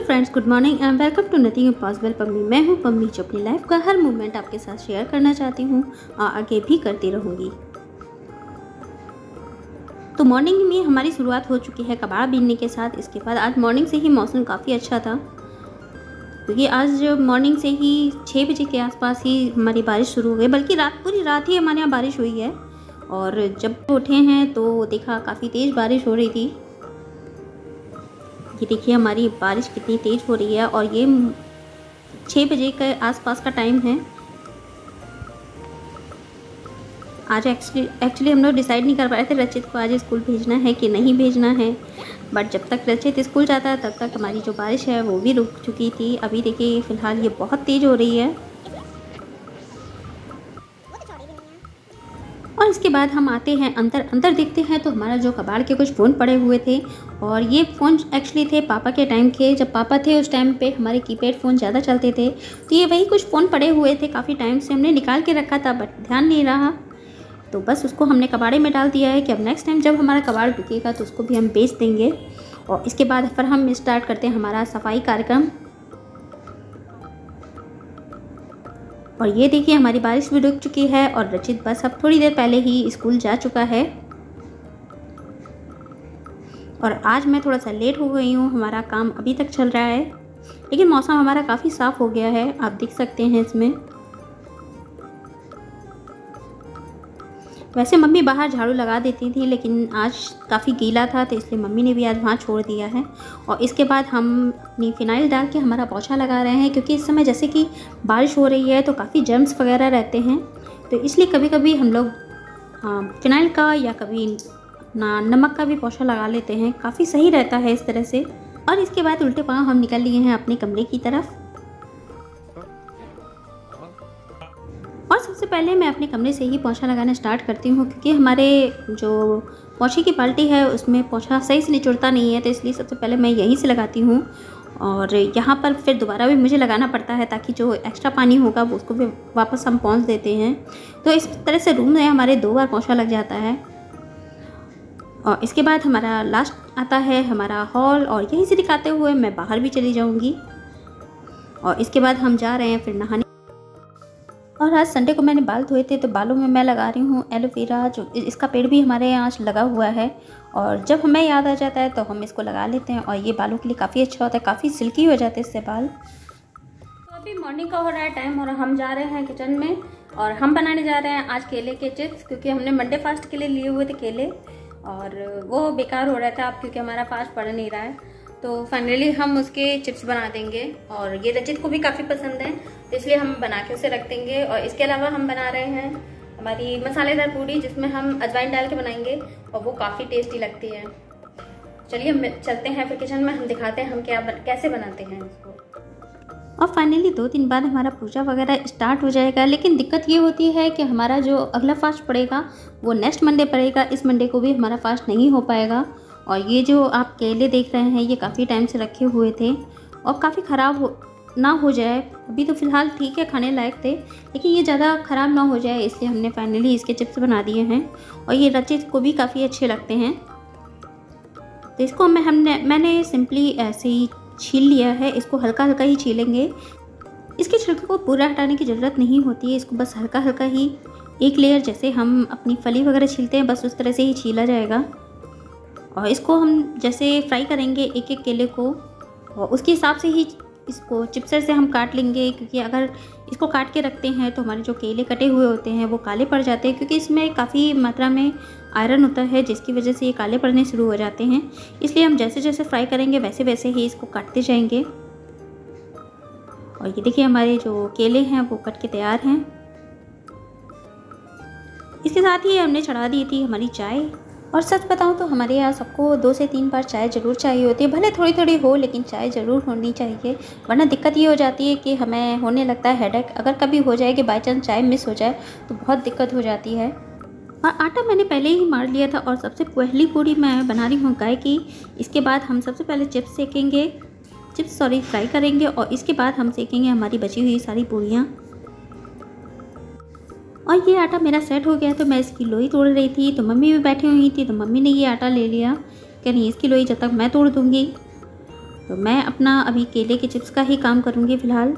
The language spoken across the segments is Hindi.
Friends, good morning and welcome to nothing impossible Pammi. मैं हूँ पम्मी, जो अपनी लाइफ का हर मोमेंट आपके साथ शेयर करना चाहती हूँ और आगे भी करती रहूँगी। तो मॉर्निंग में हमारी शुरुआत हो चुकी है कबाड़ बीनने के साथ। इसके बाद आज मॉर्निंग से ही मौसम काफ़ी अच्छा था, क्योंकि आज मॉर्निंग से ही 6 बजे के आसपास ही हमारी बारिश शुरू हो गई। बल्कि पूरी रात ही हमारे यहाँ बारिश हुई है। और जब उठे हैं तो देखा काफ़ी तेज़ बारिश हो रही थी। ये देखिए हमारी बारिश कितनी तेज़ हो रही है और ये 6 बजे के आसपास का टाइम है। आज एक्चुअली हम लोग डिसाइड नहीं कर पा रहे थे रचित को आज स्कूल भेजना है कि नहीं भेजना है, बट जब तक रचित स्कूल जाता है तब तक हमारी जो बारिश है वो भी रुक चुकी थी। अभी देखिए फ़िलहाल ये बहुत तेज़ हो रही है। और इसके बाद हम आते हैं अंदर देखते हैं तो हमारा जो कबाड़ के कुछ फ़ोन पड़े हुए थे, और ये फ़ोन एक्चुअली थे पापा के टाइम के। जब पापा थे उस टाइम पे हमारे कीपैड फ़ोन ज़्यादा चलते थे, तो ये वही कुछ फ़ोन पड़े हुए थे। काफ़ी टाइम से हमने निकाल के रखा था बट ध्यान नहीं रहा, तो बस उसको हमने कबाड़े में डाल दिया है कि अब नेक्स्ट टाइम जब हमारा कबाड़ बिकेगा तो उसको भी हम बेच देंगे। और इसके बाद फिर हम स्टार्ट करते हैं हमारा सफाई कार्यक्रम। और ये देखिए हमारी बारिश भी रुक चुकी है और रचित बस अब थोड़ी देर पहले ही स्कूल जा चुका है। और आज मैं थोड़ा सा लेट हो गई हूँ, हमारा काम अभी तक चल रहा है, लेकिन मौसम हमारा काफ़ी साफ़ हो गया है, आप देख सकते हैं इसमें। वैसे मम्मी बाहर झाड़ू लगा देती थी, लेकिन आज काफ़ी गीला था तो इसलिए मम्मी ने भी आज वहाँ छोड़ दिया है। और इसके बाद हम अपनी फ़िनाइल डाल के हमारा पोछा लगा रहे हैं, क्योंकि इस समय जैसे कि बारिश हो रही है तो काफ़ी जर्म्स वगैरह रहते हैं, तो इसलिए कभी कभी हम लोग फ़िनाइल का या कभी नमक का भी पोछा लगा लेते हैं। काफ़ी सही रहता है इस तरह से। और इसके बाद उल्टे पाँव हम निकल लिए हैं अपने कमरे की तरफ। और सबसे पहले मैं अपने कमरे से ही पोछा लगाना स्टार्ट करती हूँ, क्योंकि हमारे जो पोछे की बाल्टी है उसमें पोछा सही से निचुड़ता नहीं है, तो इसलिए सबसे पहले मैं यहीं से लगाती हूँ। और यहाँ पर फिर दोबारा भी मुझे लगाना पड़ता है, ताकि जो एक्स्ट्रा पानी होगा वो उसको भी वापस हम पोंछ देते हैं। तो इस तरह से रूम में हमारे 2 बार पोछा लग जाता है। और इसके बाद हमारा लास्ट आता है हमारा हॉल, और यहीं से दिखाते हुए मैं बाहर भी चली जाऊँगी। और इसके बाद हम जा रहे हैं फिर नहाने। और आज संडे को मैंने बाल धोए थे, तो बालों में मैं लगा रही हूँ एलोवेरा, जो इसका पेड़ भी हमारे यहाँ लगा हुआ है। और जब हमें याद आ जाता है तो हम इसको लगा लेते हैं, और ये बालों के लिए काफ़ी अच्छा होता है, काफ़ी सिल्की हो जाते हैं इससे बाल। तो अभी मॉर्निंग का हो रहा है टाइम और हम जा रहे हैं किचन में, और हम बनाने जा रहे हैं आज केले के चिप्स, क्योंकि हमने मंडे फास्ट के लिए लिए हुए थे केले और वो बेकार हो रहा था अब, क्योंकि हमारा फास्ट पड़ नहीं रहा है। तो फाइनली हम उसके चिप्स बना देंगे, और ये रचित को भी काफ़ी पसंद है, तो इसलिए हम बना के उसे रख देंगे। और इसके अलावा हम बना रहे हैं हमारी मसालेदार पूड़ी, जिसमें हम अजवाइन डाल के बनाएंगे और वो काफ़ी टेस्टी लगती है। चलिए हम चलते हैं फिर किचन में, हम दिखाते हैं हम कैसे बनाते हैं इसको। और फाइनली 2 दिन बाद हमारा पूजा वगैरह स्टार्ट हो जाएगा, लेकिन दिक्कत ये होती है कि हमारा जो अगला फास्ट पड़ेगा वो नेक्स्ट मंडे पड़ेगा। इस मंडे को भी हमारा फास्ट नहीं हो पाएगा। और ये जो आप केले देख रहे हैं ये काफ़ी टाइम से रखे हुए थे, और काफ़ी ख़राब ना हो जाए। अभी तो फ़िलहाल ठीक है, खाने लायक थे, लेकिन ये ज़्यादा ख़राब ना हो जाए, इसलिए हमने फाइनली इसके चिप्स बना दिए हैं। और ये रचित को भी काफ़ी अच्छे लगते हैं, तो इसको मैंने सिंपली ऐसे ही छील लिया है। इसको हल्का हल्का ही छीलेंगे, इसके छिलके को पूरा हटाने की ज़रूरत नहीं होती है, इसको बस हल्का हल्का ही एक लेयर, जैसे हम अपनी फली वगैरह छीलते हैं बस उस तरह से ही छीला जाएगा। और इसको हम जैसे फ्राई करेंगे एक एक केले को, और उसके हिसाब से ही इसको चिप्सर से हम काट लेंगे, क्योंकि अगर इसको काट के रखते हैं तो हमारे जो केले कटे हुए होते हैं वो काले पड़ जाते हैं, क्योंकि इसमें काफ़ी मात्रा में आयरन होता है, जिसकी वजह से ये काले पड़ने शुरू हो जाते हैं। इसलिए हम जैसे जैसे फ्राई करेंगे वैसे वैसे ही इसको काटते जाएंगे। और ये देखिए हमारे जो केले हैं वो कट के तैयार हैं। इसके साथ ही हमने चढ़ा दी थी हमारी चाय। और सच बताऊं तो हमारे यहाँ सबको 2 से 3 बार चाय ज़रूर चाहिए होती है, भले थोड़ी थोड़ी हो, लेकिन चाय ज़रूर होनी चाहिए, वरना दिक्कत ये हो जाती है कि हमें होने लगता है हेडेक। अगर कभी हो जाए कि बाई चांस चाय मिस हो जाए तो बहुत दिक्कत हो जाती है। और आटा मैंने पहले ही मार लिया था, और सबसे पहली पूड़ी मैं बना रही हूँ गाय की। इसके बाद हम सबसे पहले चिप्स फ्राई करेंगे, और इसके बाद हम सेकेंगे हमारी बची हुई सारी पूड़ियाँ। और ये आटा मेरा सेट हो गया, तो मैं इसकी लोई तोड़ रही थी, तो मम्मी भी बैठी हुई थी, तो मम्मी ने ये आटा ले लिया कि नहीं इसकी लोई जब तक मैं तोड़ दूँगी। तो मैं अपना अभी केले के चिप्स का ही काम करूँगी फ़िलहाल।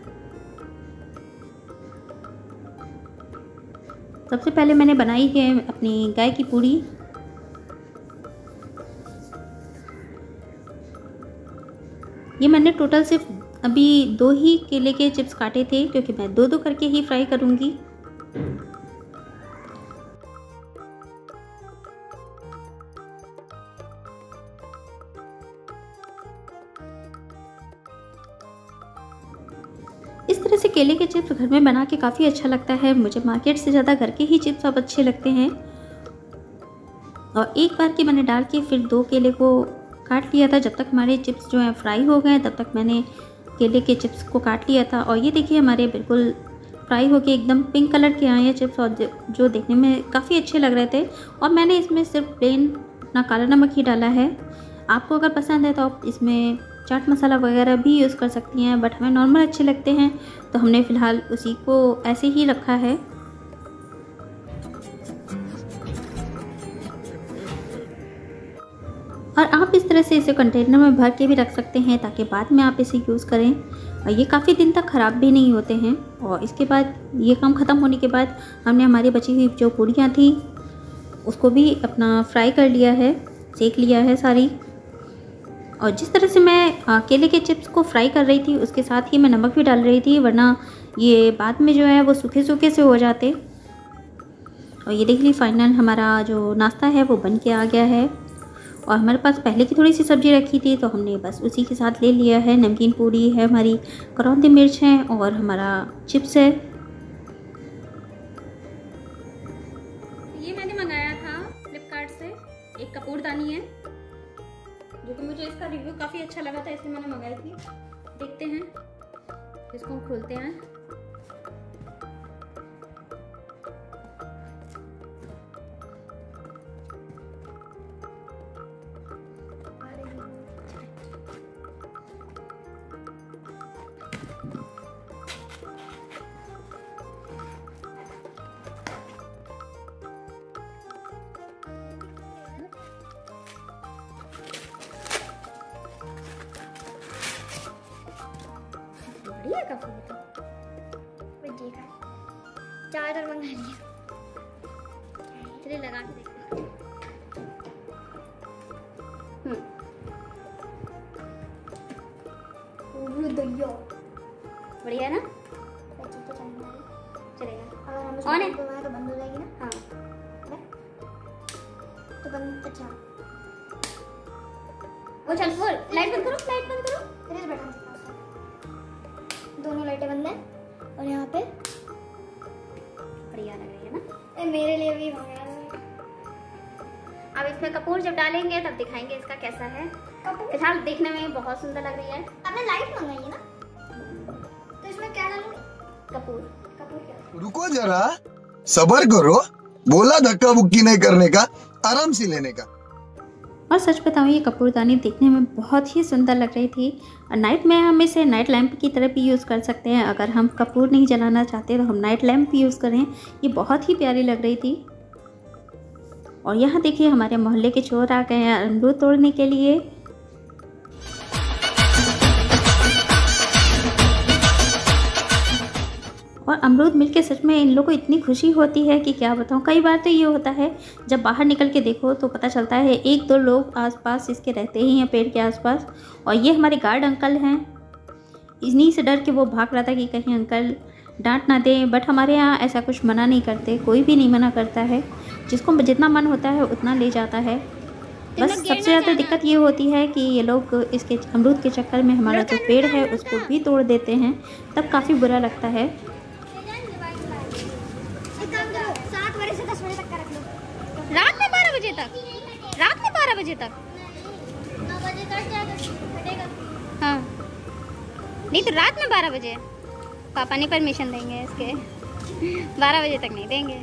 सबसे पहले मैंने बनाई है अपनी गाय की पूड़ी। ये मैंने टोटल सिर्फ अभी 2 ही केले के चिप्स काटे थे, क्योंकि मैं 2-2 करके ही फ्राई करूँगी। इस तरह से केले के चिप्स घर में बना के काफ़ी अच्छा लगता है। मुझे मार्केट से ज़्यादा घर के ही चिप्स अब अच्छे लगते हैं। और एक बार की मैंने डाल के फिर 2 केले को काट लिया था। जब तक हमारे चिप्स जो हैं फ्राई हो गए तब तक मैंने केले के चिप्स को काट लिया था। और ये देखिए हमारे बिल्कुल फ्राई होके एकदम पिंक कलर के आए हैं चिप्स, और जो देखने में काफ़ी अच्छे लग रहे थे। और मैंने इसमें सिर्फ प्लेन अपना काला नमक ही डाला है। आपको अगर पसंद है तो आप इसमें चाट मसाला वगैरह भी यूज़ कर सकती हैं, बट हमें नॉर्मल अच्छे लगते हैं तो हमने फ़िलहाल उसी को ऐसे ही रखा है। और आप इस तरह से इसे कंटेनर में भर के भी रख सकते हैं ताकि बाद में आप इसे यूज़ करें। और ये काफ़ी दिन तक ख़राब भी नहीं होते हैं। और इसके बाद ये काम ख़त्म होने के बाद हमने हमारी बची हुई जो पूड़ियाँ थी उसको भी अपना फ्राई कर लिया है, सेक लिया है सारी। और जिस तरह से मैं केले के चिप्स को फ्राई कर रही थी उसके साथ ही मैं नमक भी डाल रही थी, वरना ये बाद में जो है वो सूखे सूखे से हो जाते। और ये देख ली फाइनल हमारा जो नाश्ता है वो बन के आ गया है। और हमारे पास पहले की थोड़ी सी सब्ज़ी रखी थी तो हमने बस उसी के साथ ले लिया है। नमकीन पूड़ी है हमारी, करौंदी मिर्च है और हमारा चिप्स है। ये मैंने मंगाया था फ्लिपकार्ट से, एक कपूरदानी है जो कि मुझे इसका रिव्यू काफ़ी अच्छा लगा था, इसलिए मैंने मंगाई थी। देखते हैं, इसको हम खोलते हैं। बढ़िया कपूर तो चार्जर मंगा लिया, चलिए लगा के देखते हैं। बढ़िया है ना? चलेगा। ऑन है तो बंद हो जाएगी ना? हाँ तो बंद। अच्छा वो चल, वो लाइट बंद करो, लाइट बंद करो। तेरे बैठा दोनों लाइटें बंद हैं और यहाँ पे बढ़िया लग रही है ना? मेरे लिए भी मंगाया। अब इसमें कपूर जब डालेंगे तब दिखाएंगे इसका कैसा है। फिलहाल देखने में बहुत सुंदर लग रही है। आपने लाइट मंगाई है ना, तो इसमें क्या डालूंगी? कपूर। कपूर क्या? रुको जरा, सब्र करो, बोला धक्का बुक्की नहीं करने का, आराम से लेने का। और सच बताऊँ ये कपूरदानी देखने में बहुत ही सुंदर लग रही थी। और नाइट में हम इसे नाइट लैंप की तरह भी यूज़ कर सकते हैं। अगर हम कपूर नहीं जलाना चाहते तो हम नाइट लैंप भी यूज़ करें। ये बहुत ही प्यारी लग रही थी। और यहाँ देखिए हमारे मोहल्ले के चोर आ गए हैं अमरूद तोड़ने के लिए। और अमरूद मिलके सच में इन लोगों को इतनी खुशी होती है कि क्या बताऊँ। कई बार तो ये होता है जब बाहर निकल के देखो तो पता चलता है 1-2 लोग आसपास इसके रहते ही हैं, पेड़ के आसपास। और ये हमारे गार्ड अंकल हैं, इन्हीं से डर के वो भाग रहा था कि कहीं अंकल डांट ना दें। बट हमारे यहाँ ऐसा कुछ मना नहीं करते, कोई भी नहीं मना करता है। जिसको जितना मन होता है उतना ले जाता है। बस सबसे ज़्यादा दिक्कत ये होती है कि ये लोग इसके अमरूद के चक्कर में हमारा जो पेड़ है उसको भी तोड़ देते हैं, तब काफ़ी बुरा लगता है। रात में 12 बजे तक, रात में 12 बजे तक 9 बजे कटेगा। हाँ नहीं तो रात में 12 बजे पापा नहीं परमिशन देंगे इसके। 12 बजे तक नहीं देंगे,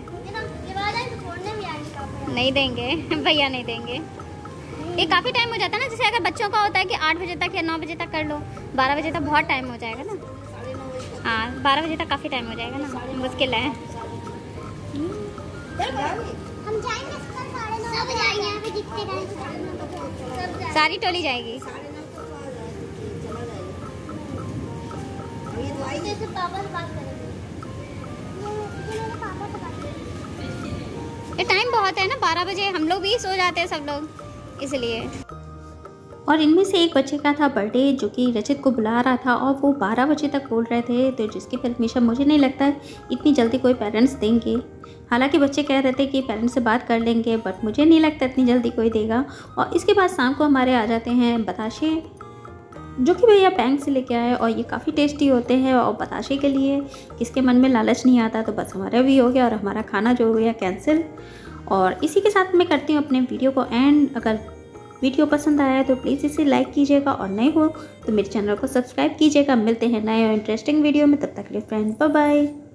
नहीं देंगे भैया नहीं देंगे। ये काफ़ी टाइम हो जाता है ना, जैसे अगर बच्चों का होता है कि 8 बजे तक या 9 बजे तक कर लो, 12 बजे तक बहुत टाइम हो जाएगा ना। हाँ 12 बजे तक काफ़ी टाइम हो जाएगा ना, मुश्किल है। हम जाएंगे सब जाएंगे, यहाँ पे जितने सारी टोली जाएगी। जैसे पापा से बात करेंगे। मेरे पापा से बात करेंगे। ये टाइम बहुत है ना, 12 बजे हम लोग भी सो जाते हैं सब लोग, इसलिए। और इनमें से एक बच्चे का था बर्थडे जो कि रचित को बुला रहा था और वो 12 बजे तक बोल रहे थे, तो जिसकी परमिशन मुझे नहीं लगता इतनी जल्दी कोई पेरेंट्स देंगे। हालांकि बच्चे कह रहे थे कि पेरेंट्स से बात कर लेंगे, बट मुझे नहीं लगता इतनी जल्दी कोई देगा। और इसके बाद शाम को हमारे आ जाते हैं बताशे, जो कि भैया बैंक से लेके आए, और ये काफ़ी टेस्टी होते हैं। और बताशे के लिए किसके मन में लालच नहीं आता, तो बस हमारा भी हो गया और हमारा खाना जो हो गया कैंसिल। और इसी के साथ मैं करती हूँ अपने वीडियो को एंड। अगर वीडियो पसंद आया है तो प्लीज़ इसे लाइक कीजिएगा, और नए हो तो मेरे चैनल को सब्सक्राइब कीजिएगा। मिलते हैं नए और इंटरेस्टिंग वीडियो में, तब तक के लिए फ्रेंड बाय बाय।